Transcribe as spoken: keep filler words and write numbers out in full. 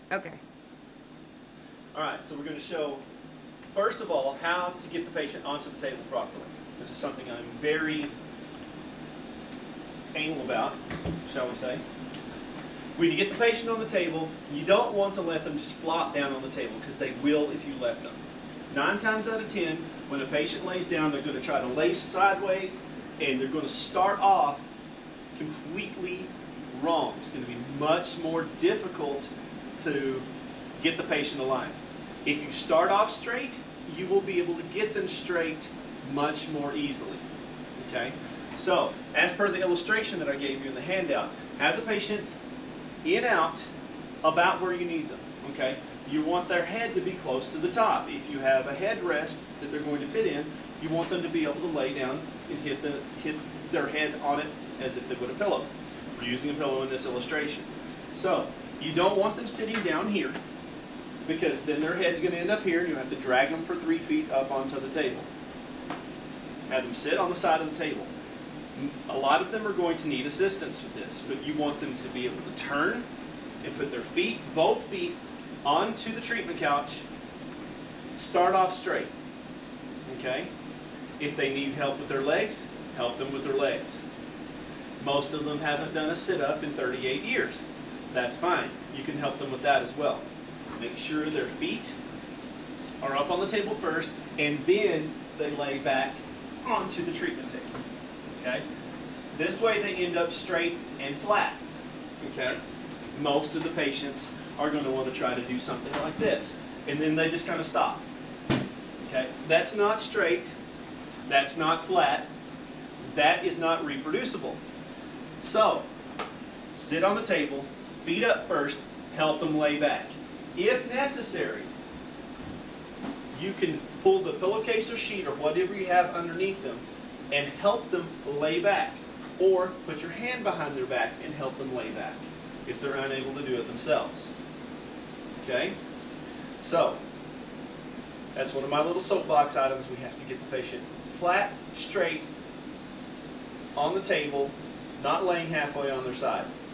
Okay. All right, so we're going to show, first of all, how to get the patient onto the table properly. This is something I'm very anal about, shall we say. When you get the patient on the table, you don't want to let them just flop down on the table, because they will if you let them. Nine times out of ten, when a patient lays down, they're going to try to lay sideways, and they're going to start off completely wrong. It's going to be much more difficult to get the patient aligned. If you start off straight, you will be able to get them straight much more easily. Okay? So, as per the illustration that I gave you in the handout, have the patient in out about where you need them. Okay? You want their head to be close to the top. If you have a headrest that they're going to fit in, you want them to be able to lay down and hit the hit their head on it as if they would a pillow. We're using a pillow in this illustration. So, you don't want them sitting down here, because then their head's going to end up here and you have to drag them for three feet up onto the table. Have them sit on the side of the table. A lot of them are going to need assistance with this, but you want them to be able to turn and put their feet, both feet, onto the treatment couch. Start off straight. Okay? If they need help with their legs, help them with their legs. Most of them haven't done a sit-up in thirty-eight years. That's fine. You can help them with that as well. Make sure their feet are up on the table first, and then they lay back onto the treatment table. Okay? This way they end up straight and flat. Okay? Most of the patients are going to want to try to do something like this, and then they just kind of stop. Okay? That's not straight. That's not flat. That is not reproducible. So, sit on the table, feet up first, help them lay back. If necessary, you can pull the pillowcase or sheet or whatever you have underneath them and help them lay back. Or put your hand behind their back and help them lay back if they're unable to do it themselves. Okay? So, that's one of my little soapbox items. We have to get the patient flat, straight, on the table, not laying halfway on their side.